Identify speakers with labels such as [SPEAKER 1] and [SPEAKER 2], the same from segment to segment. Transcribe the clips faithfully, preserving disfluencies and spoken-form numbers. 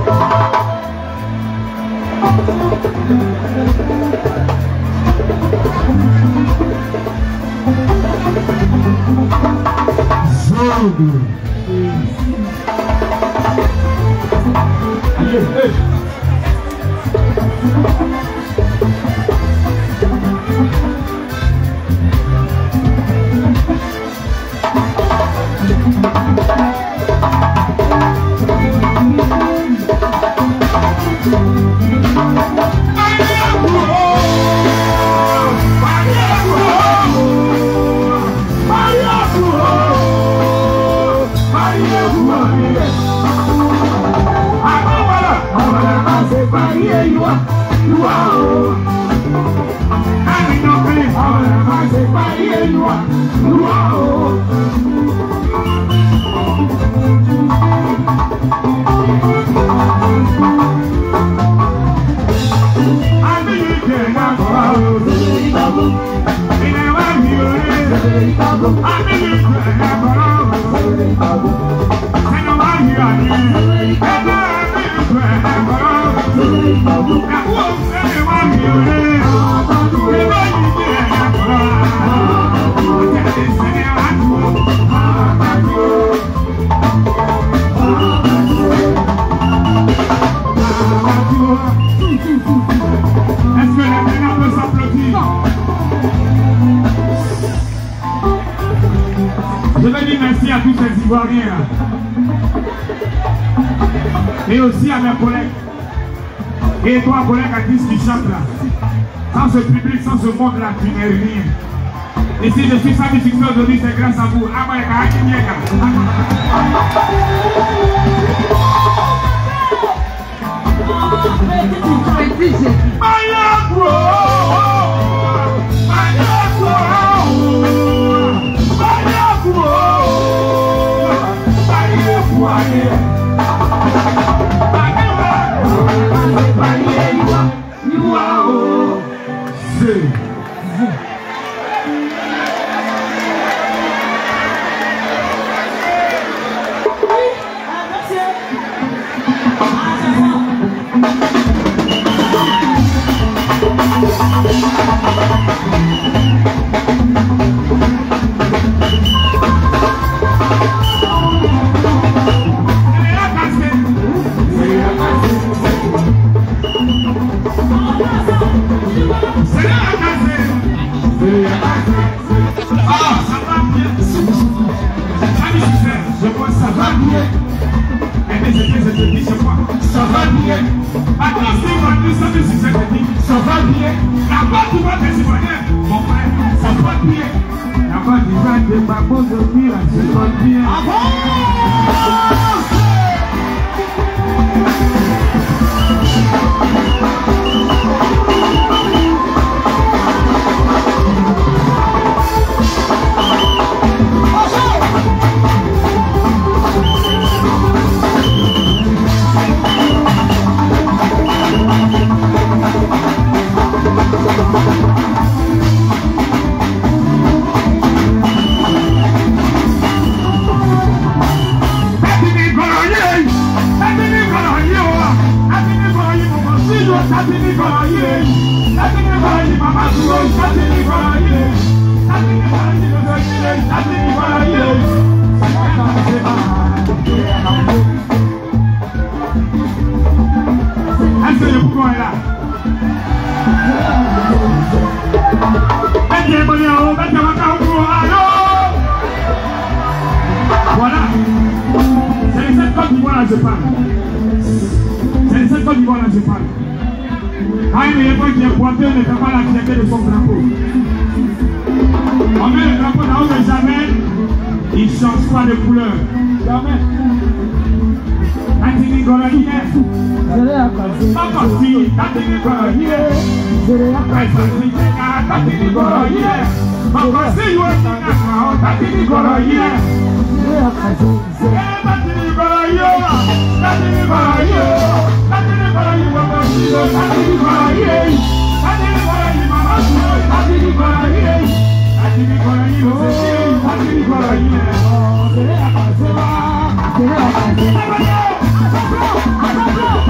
[SPEAKER 1] Et aussi à mes collègues. Et toi, collègue artiste qui chante là. Sans ce public, sans ce monde-là, tu n'es rien. Et si je suis sa musique aujourd'hui, c'est grâce à vous. Voilà, c'est cette Côte d'Ivoire je parle. C'est cette Côte d'Ivoire je parle. Quand il y a quelqu'un qui est pointé, on ne fait pas la fierté de son drapeau. On met le drapeau là où jamais, il ne change pas de couleur. Jamais. Tatini Goroye. Papa si, Tatini Goroye. Tatini Goroye. Papa si, you are Tatini Goroye. Tatini Goroye. Tatini Goroye. Tatini Goroye. Papa si, Tatini Goroye. Tatini Goroye. Mama si, Tatini Goroye. Tatini Goroye. Tatini Goroye. Oh, c'est la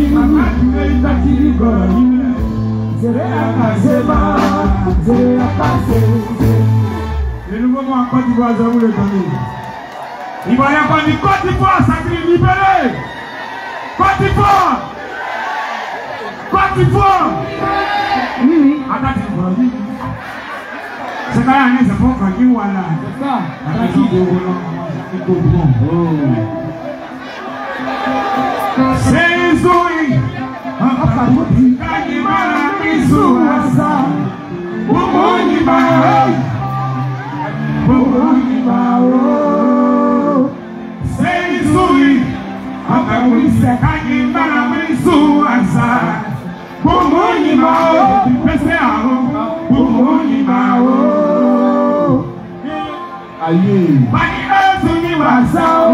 [SPEAKER 1] Le nouveau mot en Côte d'Ivoire, je vous le donne. Il va y avoir une Côte d'Ivoire, ça crie libéré. Côte d'Ivoire. Côte d'Ivoire. Oui, oui. Attends, c'est quand même c'est pour qu'on y voit là. C'est ça. C'est Zoé. Kanyimara Isuasa. Umoni Mao. Umoni Mao. C'est Zoé. Akamuise Kanyimara Isuasa. Umoni Mao. Pese Aro. Umoni Mao. Aye. Bani Azuni Wasao.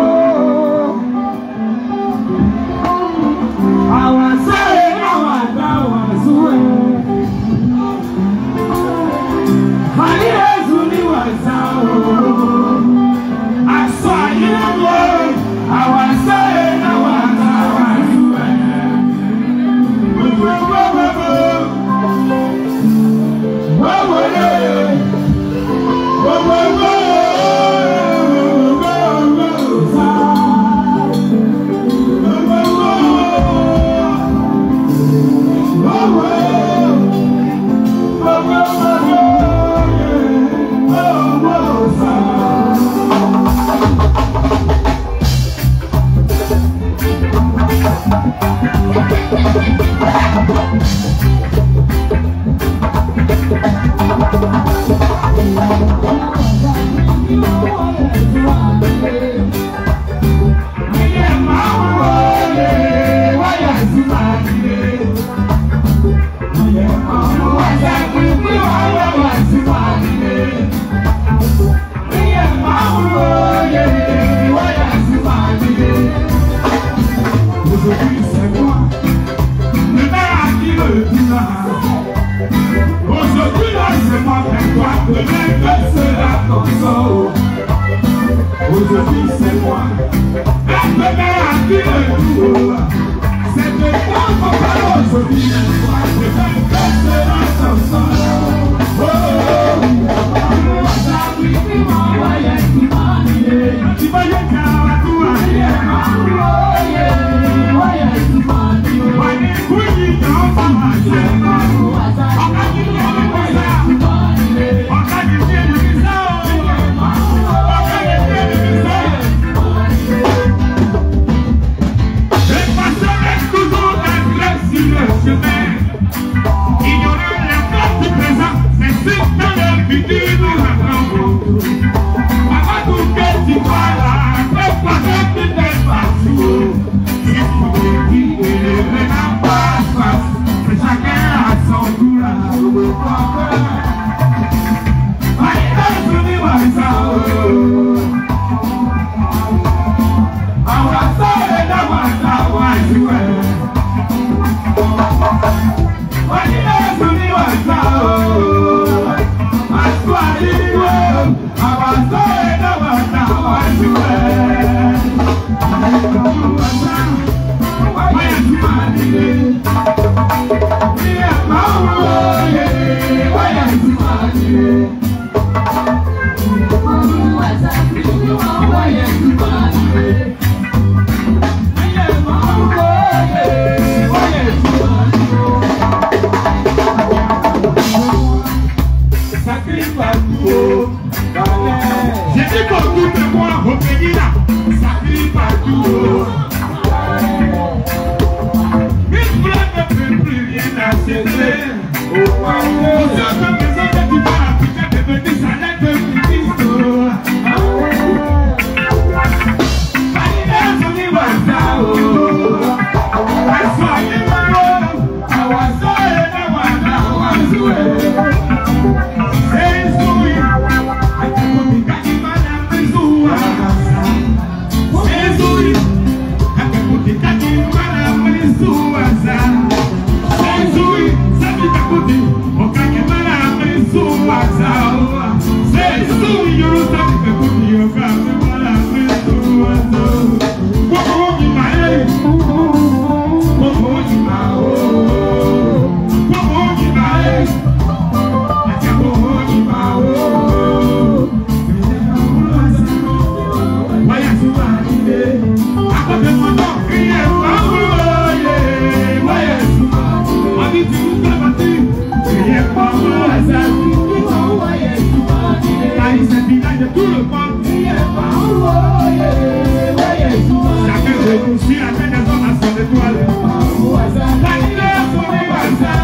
[SPEAKER 1] Sur la tête des hommes à son étoile. La nuit son Waza.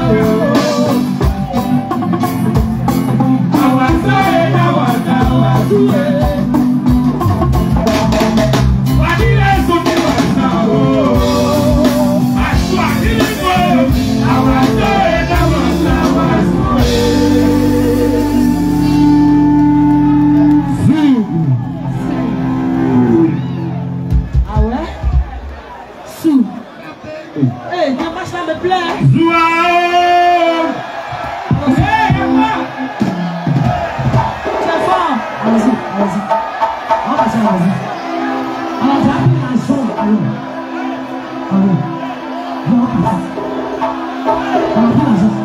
[SPEAKER 1] Awaza et Awaza, Awaza. La nuit son Waza. Aswa Nilipo. Awaza et Awaza, Awaza. Zou.
[SPEAKER 2] Ah ouais? Sou. Eh, viens pas ça me plaît.
[SPEAKER 1] Zouao.
[SPEAKER 2] Hey, moi. C'est fort. Allez-y, allez-y. On va passer, vas-y. Alors, j'ai appris la chose. Allons. Allons. Viens, on passe. On va prendre la chose.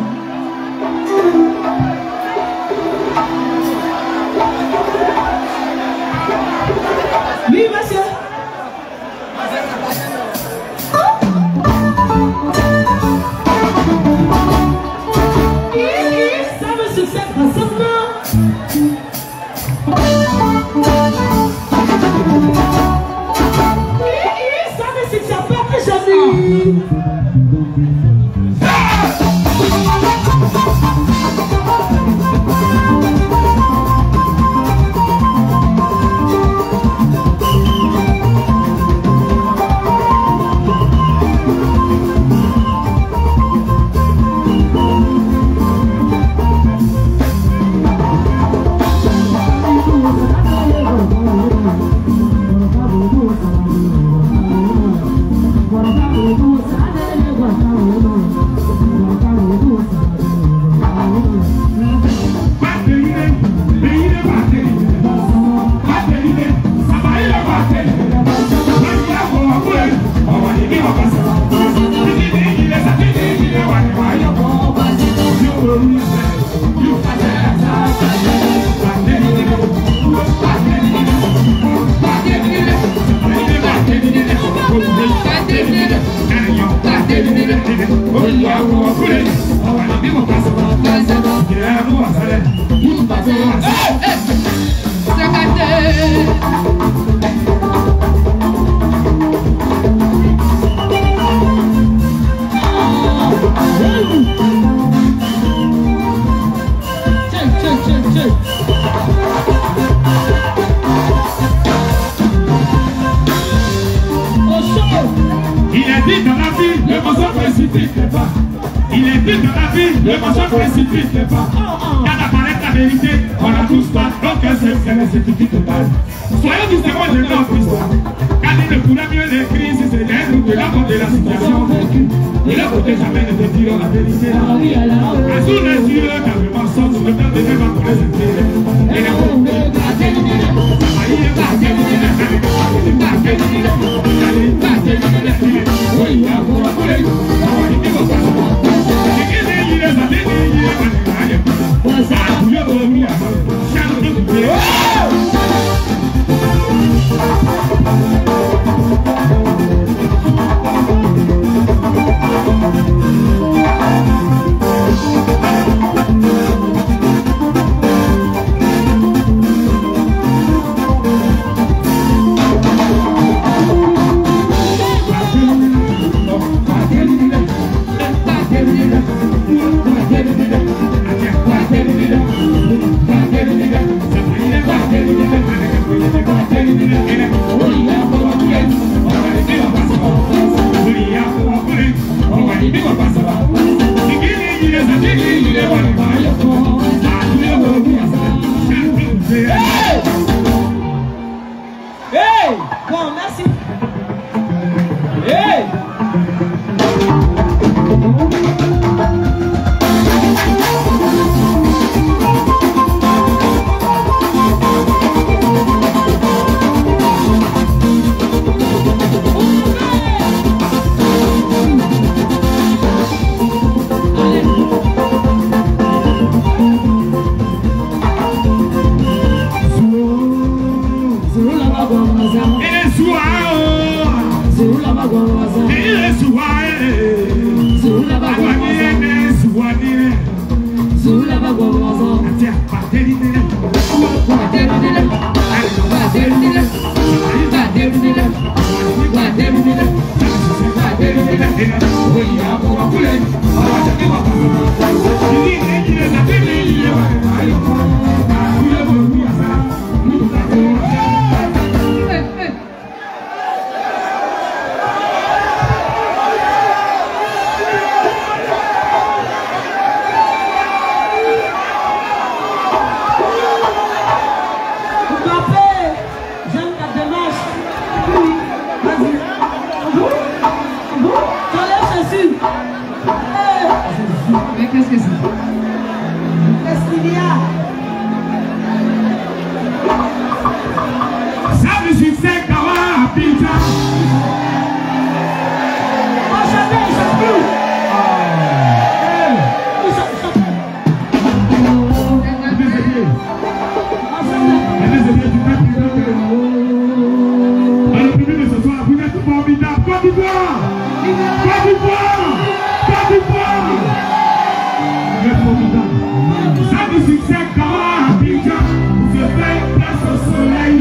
[SPEAKER 2] Oui, monsieur. Ça me succède facilement. Ça me succède pas que jamais.
[SPEAKER 1] Il est dit dans la vie, le mensonge précipite pas. Il est dit dans la vie, le mensonge précipite pas. Quand apparaît la vérité, on la touche pas. Donc c'est le certificat total. Soyons tous témoins de notre histoire. Car il ne pourrait mieux l'écrire si c'est l'être de la mort de la situation vécue. Et le côté jamais ne te diront la vérité. À sous les yeux, car le mensonge ne peut pas pour les intérêts. Et les mots de la vérité.
[SPEAKER 2] Hey! Bon, merci. Hey!
[SPEAKER 1] Thank you.
[SPEAKER 2] Mais qu'est-ce que c'est? Qu'est-ce qu'il y a?
[SPEAKER 1] Ça me succès Kawa Abidjan.
[SPEAKER 2] Oh, chantez, il chante plus. Il chante, chante.
[SPEAKER 1] Les amis du peuple du peuple. Alors, le public de ce soir, vous êtes formidable. Côte d'Ivoire! Côte d'Ivoire! Côte d'Ivoire! Vous êtes formidable. Ça me succès Kawa Abidjan. Je fais place au soleil.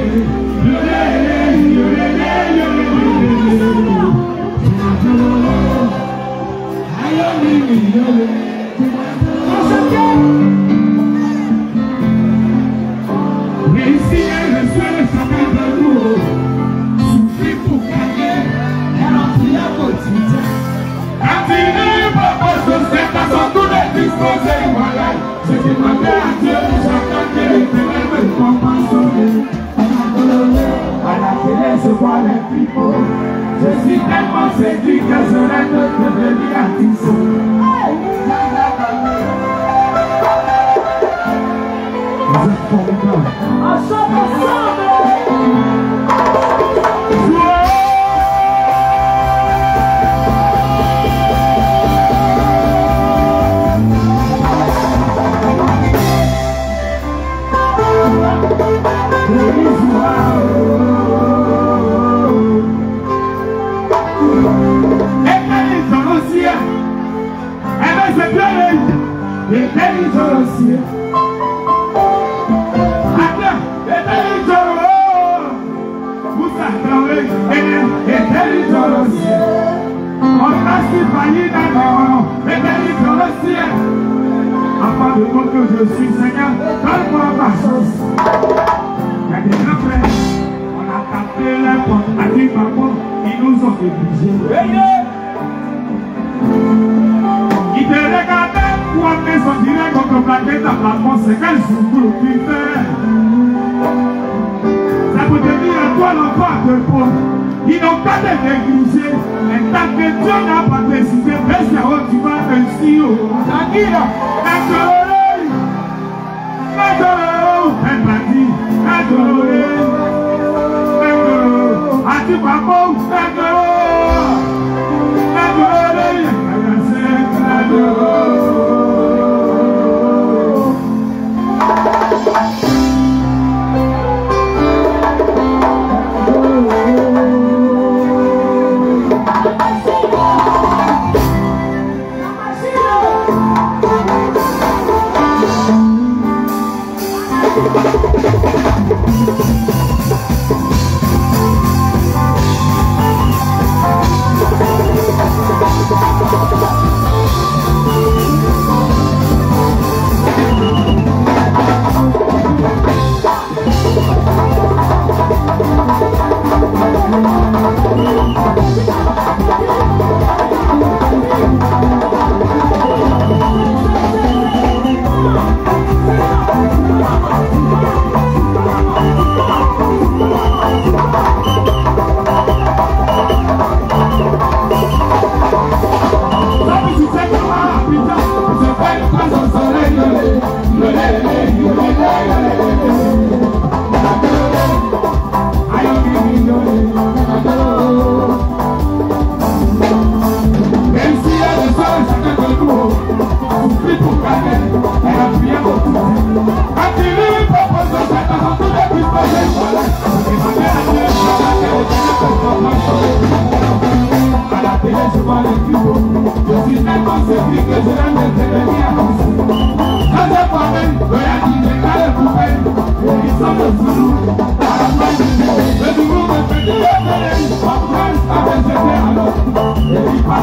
[SPEAKER 1] Je suis tellement séduit que je rêve de devenir artiste. Vous êtes formidable.
[SPEAKER 2] Ensemble, ensemble. Afin de voir que je suis Seigneur, donne-moi ma chance. Il y a des grands frères, on a tapé les portes, a dit papa, ils nous ont obligés. Ils te regardaient pour amener son direct contre plaquer ta plafond, c'est quel souffle qu'il fait. Ça peut te dire à toi l'enfant de pauvre. Ils n'ont pas de négliger, mais tant que Dieu n'a pas décidé, mais c'est où tu vas réussir. Tranquille, adoré, adoré, elle m'a dit, adoré, adoré, adoré, papa, adoré, adoré, adoré. Pas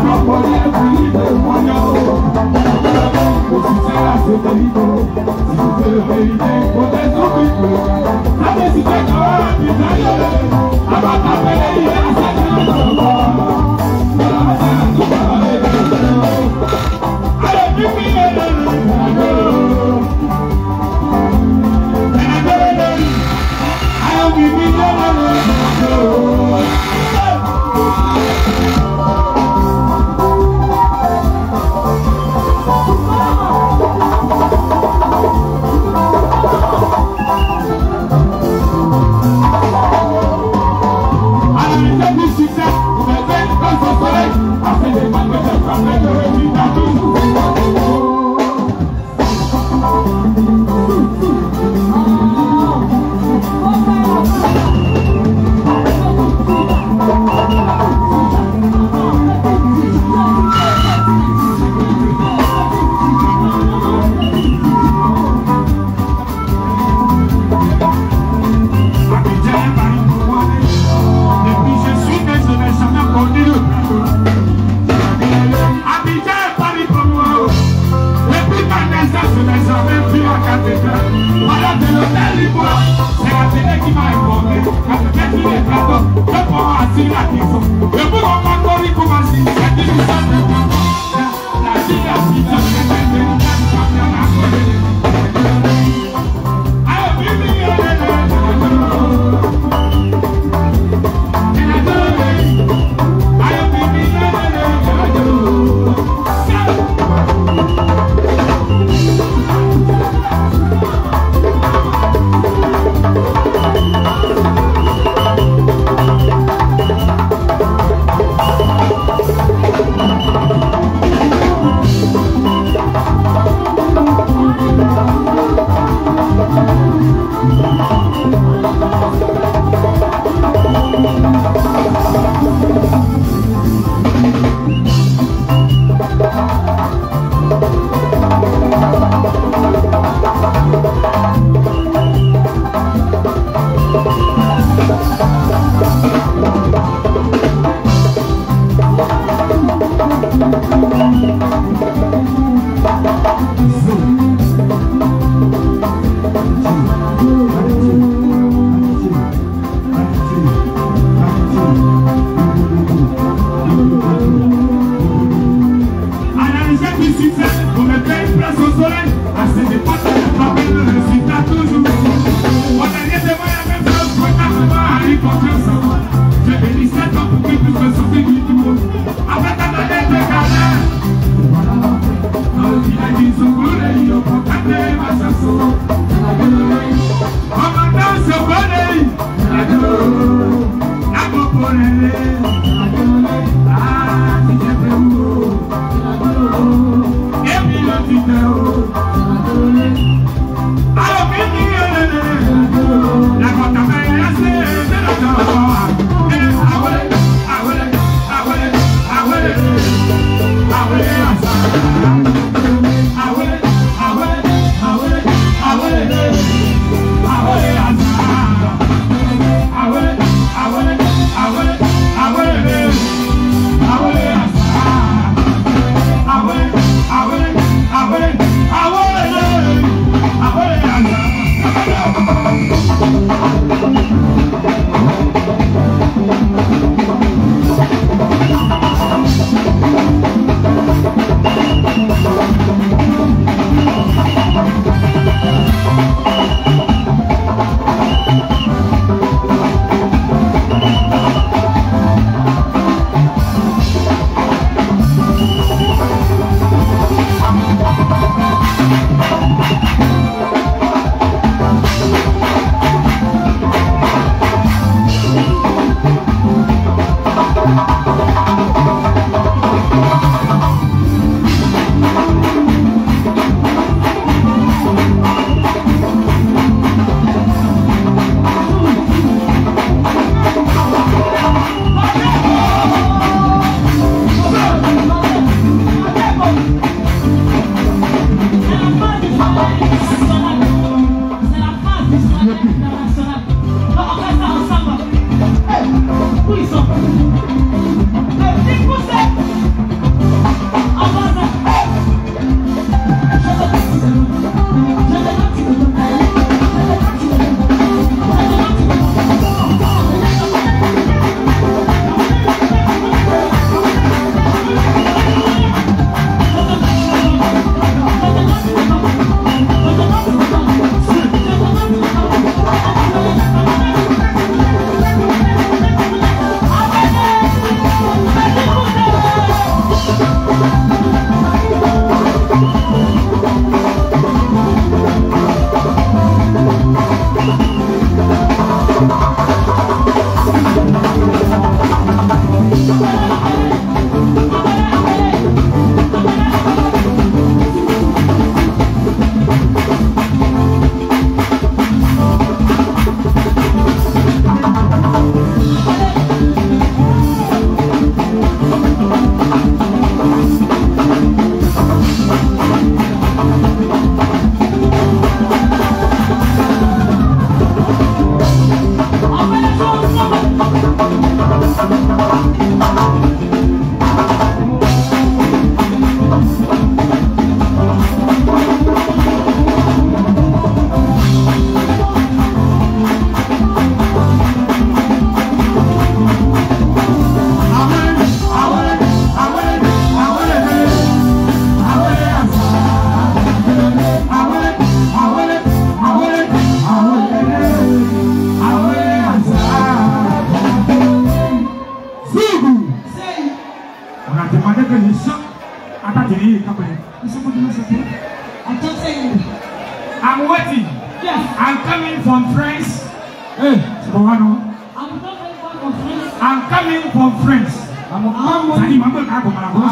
[SPEAKER 1] the mother can shop. I thought you couple.
[SPEAKER 2] I'm just saying.
[SPEAKER 1] I'm waiting.
[SPEAKER 2] Yes.
[SPEAKER 1] I'm coming from France. Hey, Sabano.
[SPEAKER 2] I'm coming from France.
[SPEAKER 1] I'm coming from France. I'm coming from France.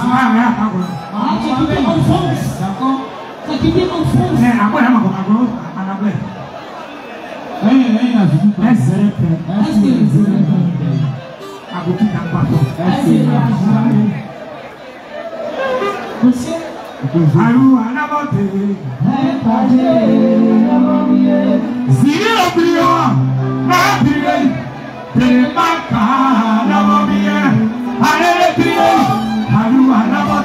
[SPEAKER 2] I'm coming from France. I'm coming from France.
[SPEAKER 1] I'm going to go. I'm going to go. Hey, hey, that's it. That's it. I will keep that battle. That's it. I will never take. Zero Brio, Napier, Telemaca, Navamia, Aletria, I will never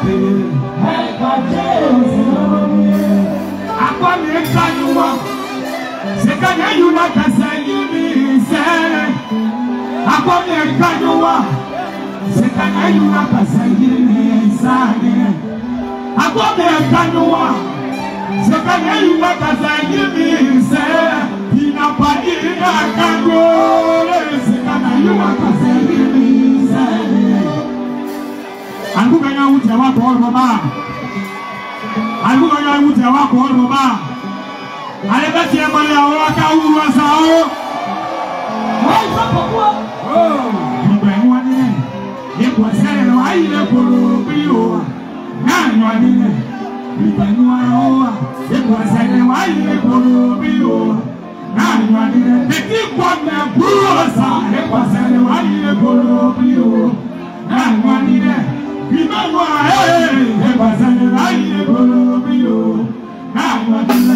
[SPEAKER 1] take. I want to tell you what. Sekanya yuna kasayini se, akwami kanywa. Sekanya yuna kasayini se, akwami kanywa. Sekanya yuna kasayini se, inapadi na kanywa. Sekanya yuna kasayini se. Angukanya uja wako roba, angukanya uja wako roba. Alebati ya mali ya waka uwa sao. Oh, mbenu wanine. Yekwa sere no aile koro biyo. Nani wanine. Mbenu wanoa. Yekwa sere no aile koro biyo. Nani wanine. Neki kwa mbuwa sa. Yekwa sere no aile koro biyo. Nani wanine. Mbenu wanine. Yekwa sere no aile koro biyo. Nani wanine.